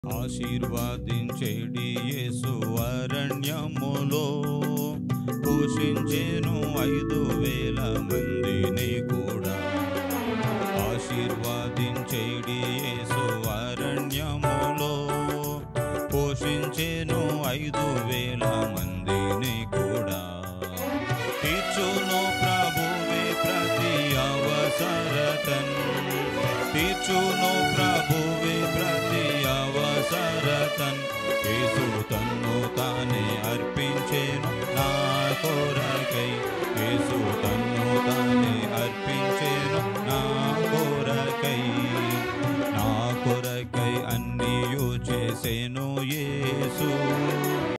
ఆశీర్వదించేడి యేసు అరణ్యములో పోషించెను 5,000 మందిని కూడా. ఆశీర్వదించేడి యేసు అరణ్యములో పోషించెను 5,000 మందిని కూడా. తీర్చును ప్రభువే ప్రతి అవసరతన్, తీర్చును ప్రభువే ప్రతి అవసరతన్. యేసు తన్ను తానే అర్పించెను నా కొరకు.